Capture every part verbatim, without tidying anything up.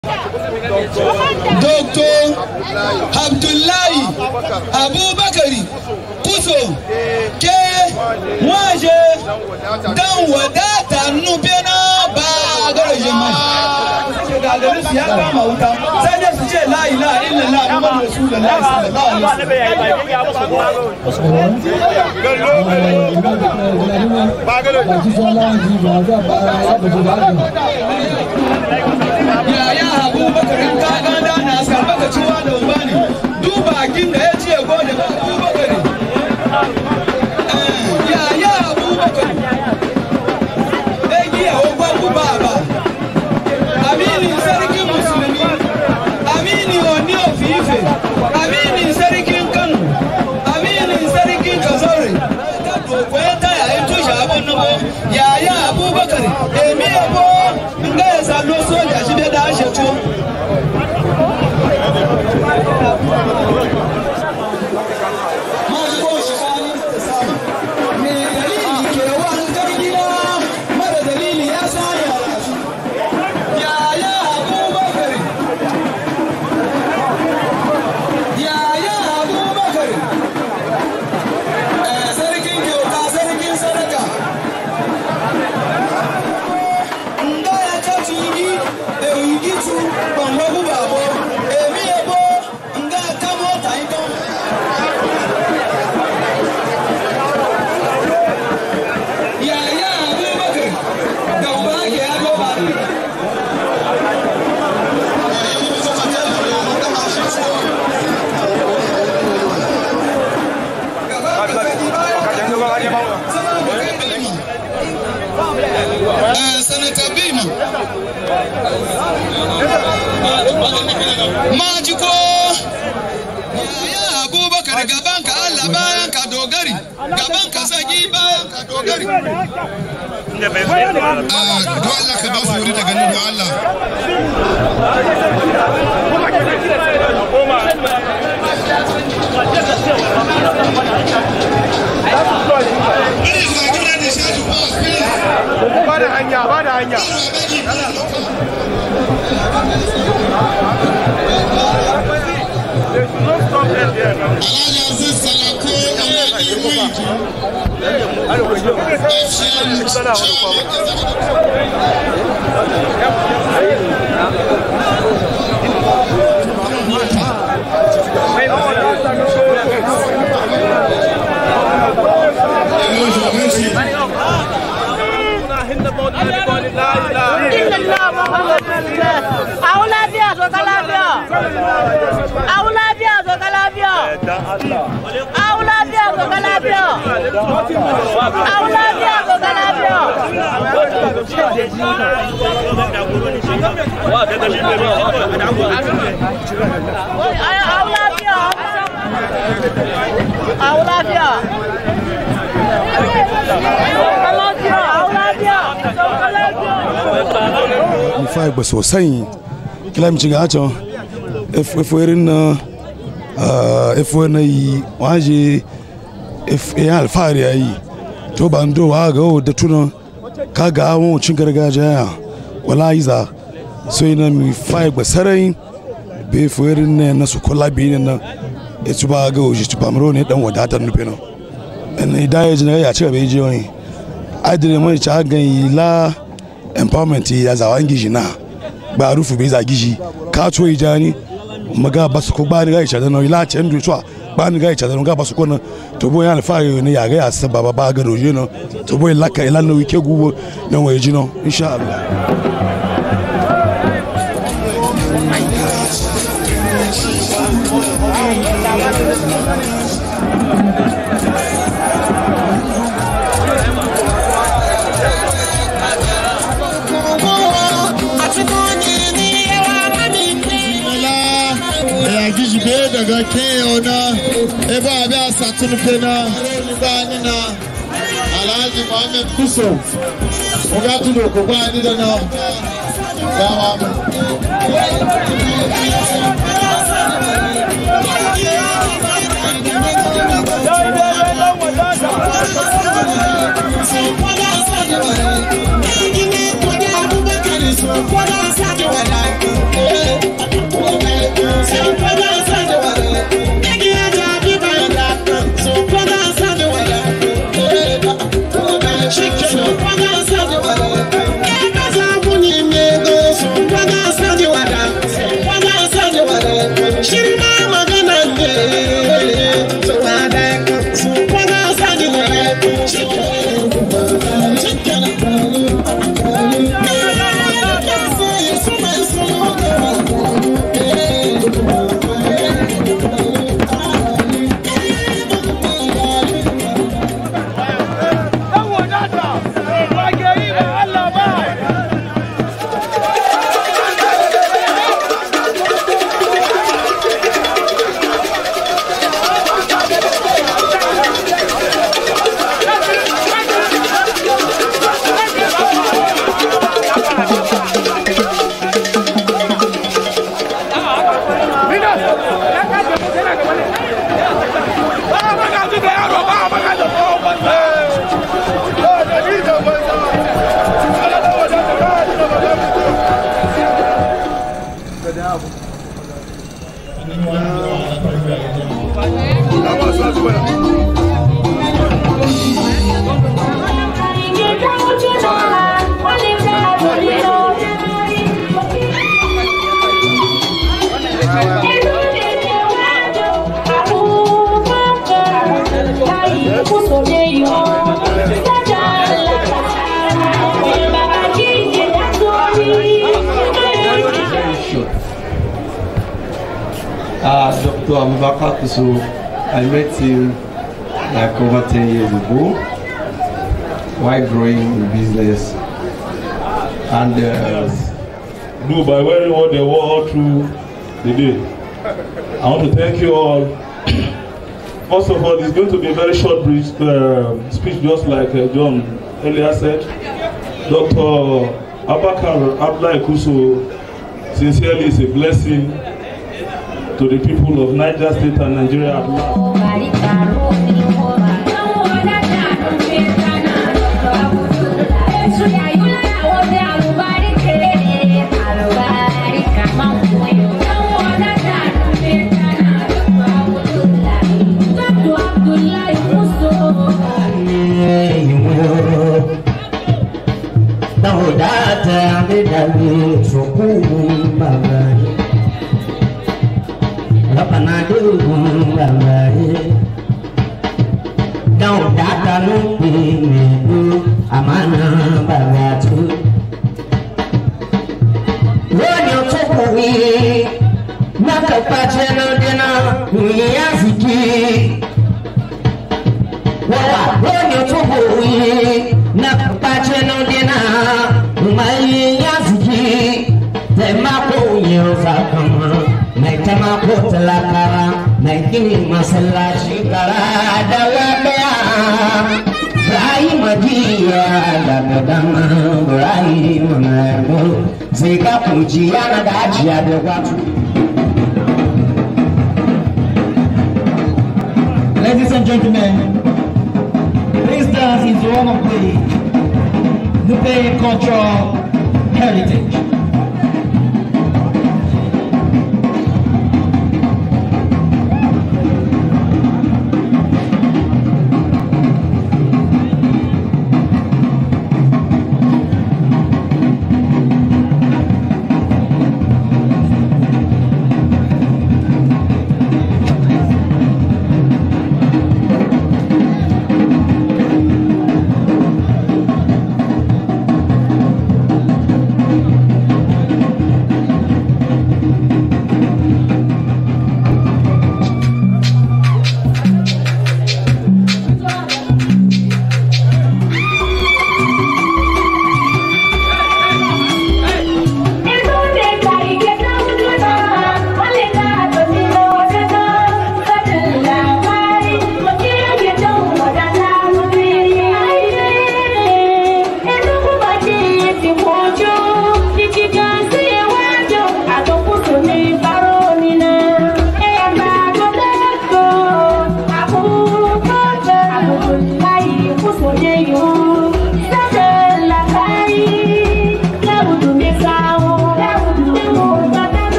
Doctor Abdullahi Abubakari Kuso ke waje dan wadata nubena ba garaje mai ga garin su ya kama wuta sai dai su ce la ilaha illallah muhammadu rasulullahi sallallahu alaihi wasallam ya ya Abubakar ka ganda na sarba ka ciwa da ubani duba kin da ya ce gode ba Abubakar ya ya Abubakar dai giya ogwa ku baba amini sarkin musulmi amini oni ofife amini sarkin Kano amini sarkin Kazore ta doko ta ya ito shabon no ya ya Abubakar emi ebo nga ya salo soja shi da da ashe to Majiko ya Abubakar gaban ka Allah bayan ka dogari gaban ka sagi bayan ka dogari ah do Allah ka ba su wuri daga nan do Allah Bada hanya, bada hanya. There's no problem there now. Fa ba sosai kila mi ciga acho if if we're in uh if we're na waje if ya alfari yayi to bando wa ga da tuna kaga mu cin gargajiya wallahi za so ina mi fa ba sarai be fuerin ne na su kolabi ne na e tuba ga oji tuba mro ne dan wadatar nufe no en idaya jina ya ce be je wani adire mai ta ga la empowerment ya zawangi jina ba rufu bai zagi shi ka to ijani maga basu ko ba ni ga icha da no ila chen du so ba ni ga icha da no ga basu ko na to bo ya alfa ne ya ga ya sababa ba ga roje no to bo laka ila no wike gubo na waye jino insha Allah daga keyona ebe abia satun pena bani na Alhaji Muhammad Kuso oga tudo ko bani da na dawa mu Uh, Doctor Abubakar Kuso, I met him like over ten years ago while growing in business. And uh, do by wearing what they wore all through the day. I want to thank you all. First of all, it's going to be a very short brief, uh, speech, just like uh, John earlier said. Doctor Abubakar Abdullahi Kuso sincerely is a blessing to the people of Niger State and Nigeria at large. Don't data no be amana bagatu. When you talk we naka pacheno dena yaziki. Wawa when you talk we naka pacheno dena mai yaziki. Temako yoza kama temako telakara Naikini masalashi kara dalabaya Ibrahim Adia Dagadama Ibrahim Nemo Zeka Pujiana Dajia de Watu. Ladies and gentlemen, this dance is one of the Nupe cultural heritage.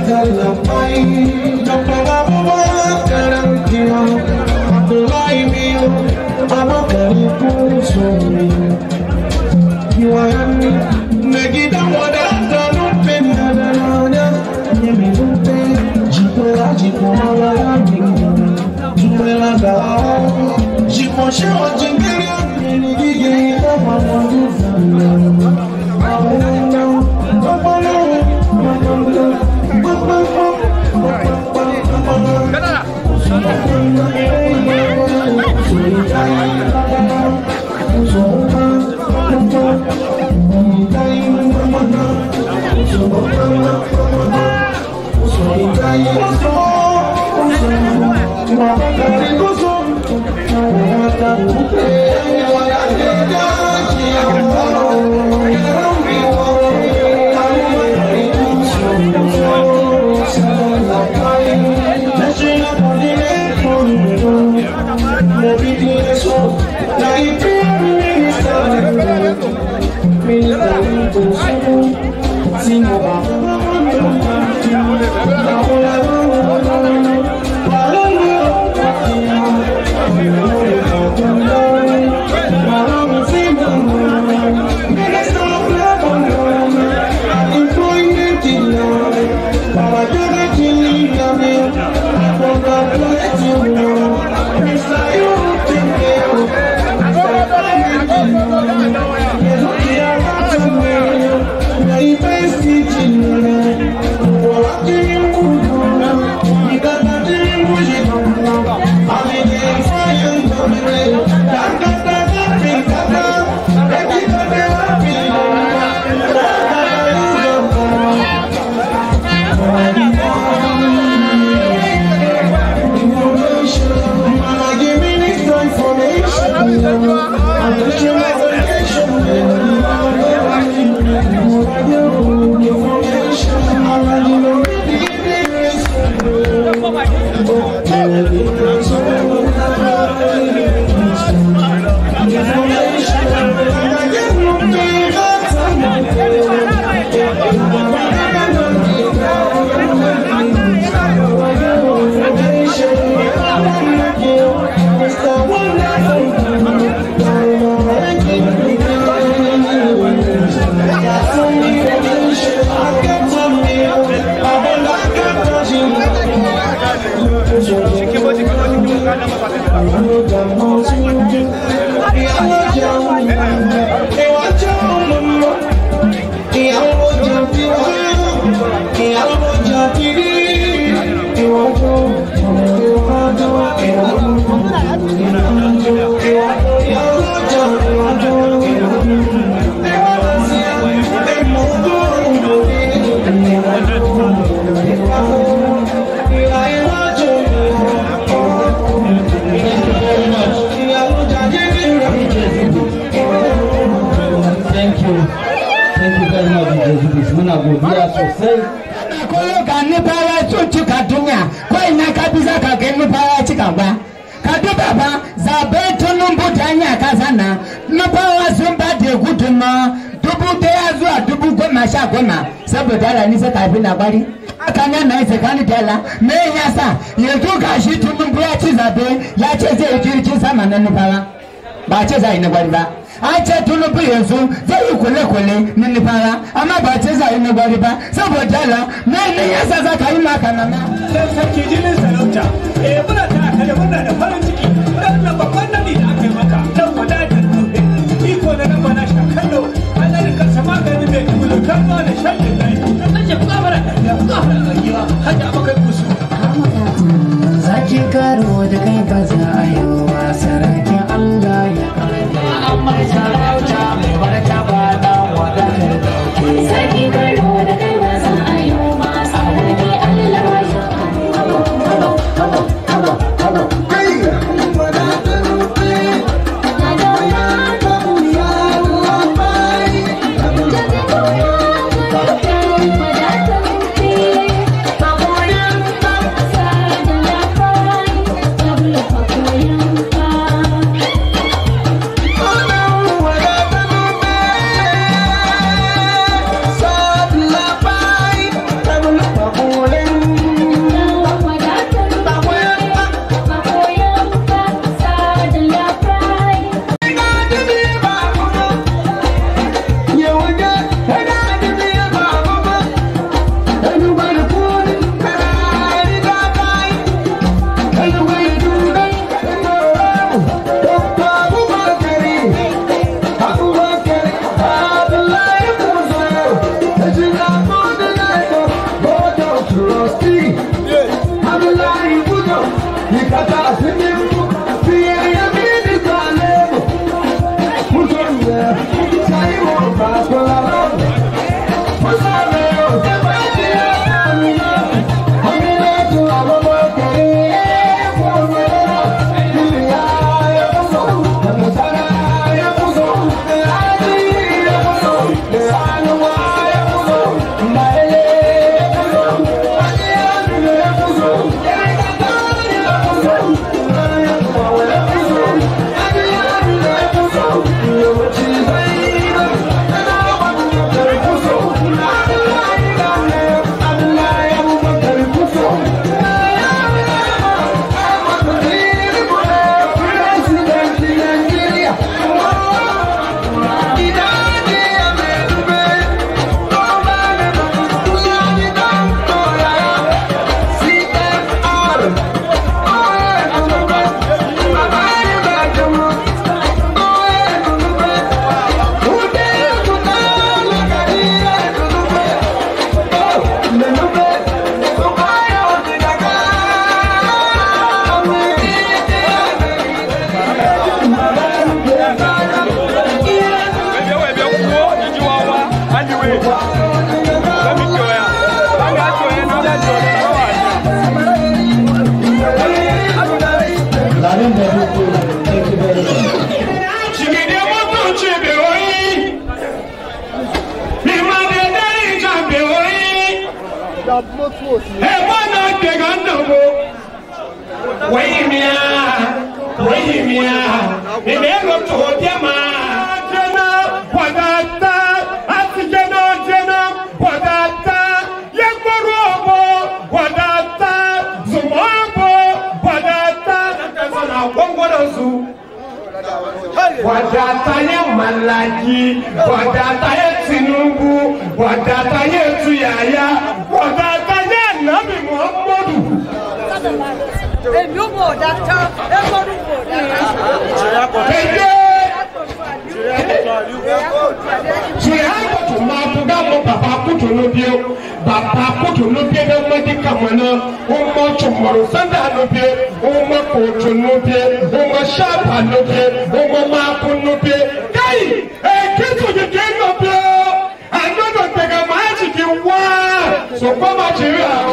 Hey! Wadatanya Malaki, wadatanya Tinubu, wadatanya Tuyaya, wadatanya Nabi Muhammadu. Bàbá kótó ló dé ní ọmọdé kàmọ́nà ọmọ tòmọ̀rọ̀ sanda ló dé ọmọ kòtò ló dé ọmọ sábà ló dé ọmọ máàkú ló dé káyì èkéjì òjèjì ló dé àjọyọ̀ tẹ̀gẹ̀ máa ti di wá sọ̀kọ́ máa ti rí àwọn.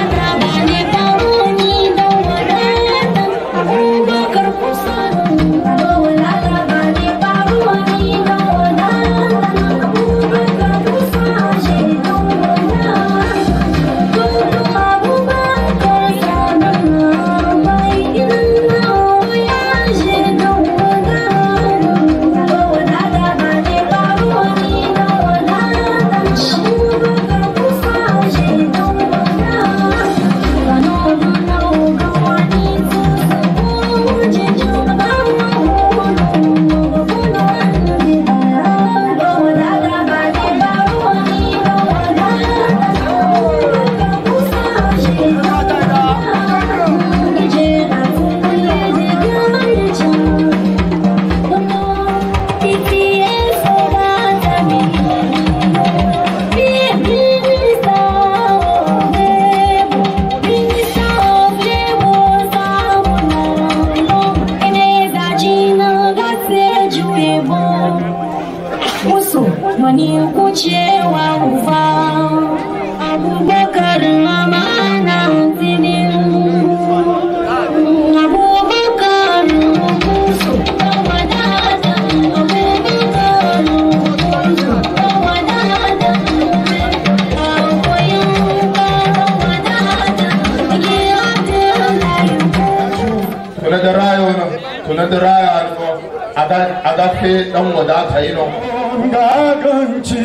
Dan wadata yi non gaganci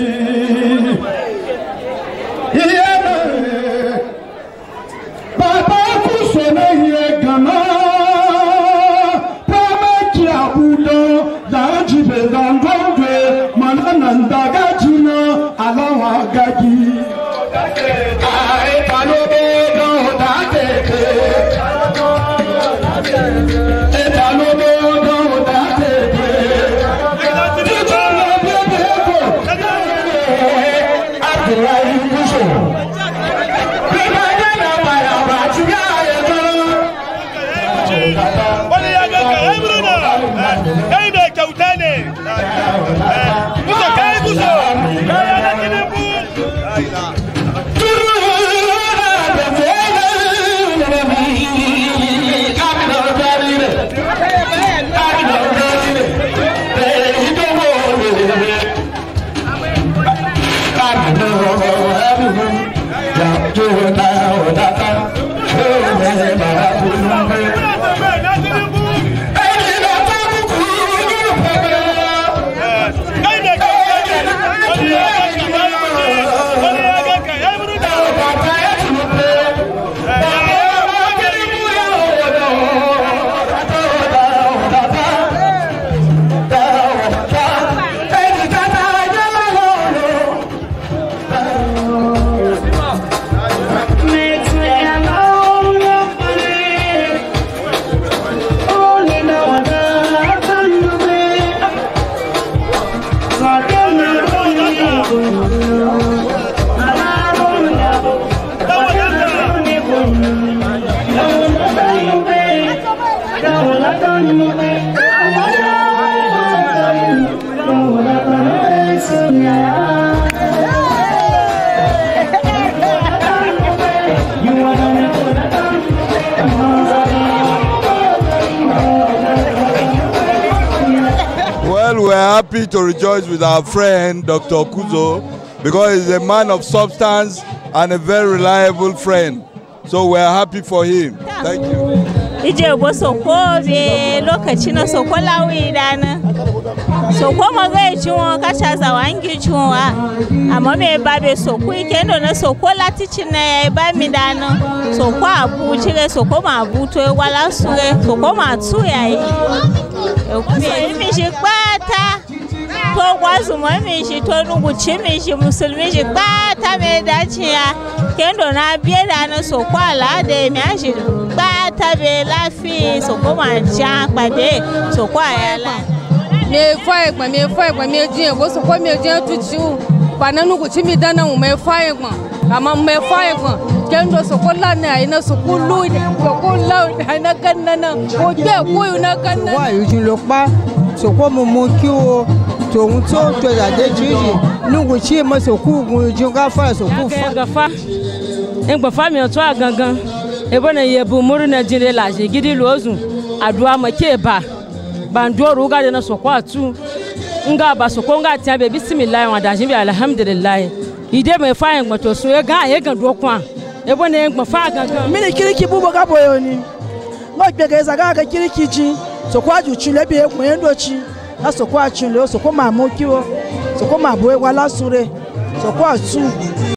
yana baba ku so na ye gama pamaki abudo da jibe zangongwe mananan daga jina alawa gagi ai palobe do da teke e palobe do da teke happy to rejoice with our friend Doctor Kuzo because he's a man of substance and a very reliable friend. So we are happy for him. Thank you. Ije bo soko be lokaci na soko lawi dana. Soko magai ciwon kasha zawangi ciwon amma me ba be soko ikendo na soko latici na yayi ba mi dana. Soko abu cire soko ma abu to wala sure soko ma tu yayi. E mi shi pata to gwazu ma mi shi to nuguci mi shi musulmi shi pata me daciya kendo na biye dana soko ala de mi ashi pata be lafi soko ma ja pade soko ayala. Me fa egba me fa egba me jin bo soko me jin tuchi u bananu ku chimi dana u me fa egba ama me fa egba kendo soko la na ina soko lu soko la na kanana o gbe ko na kanana wa yujin lo pa soko mo mo ki o tohun to to jade jiji nugu chi mo soko gun yujin ka fa soko fa gafa engba fa mi o to agangan ebo na yebu muru na jire la je gidi lozu adua make ba bandoro ga na soko atu nga ba soko nga tia be bismillah wa da jin alhamdulillah ide me fa en gboto sun e ga e gan do kwa ebo na en gbo fa gangan mini kiriki bubo ga boyo ni ngo gbege za ga ga kiriki ji soko aju chule bi ekun endochi na soko achule soko ma mo ki o soko ma bo e wala sure soko atu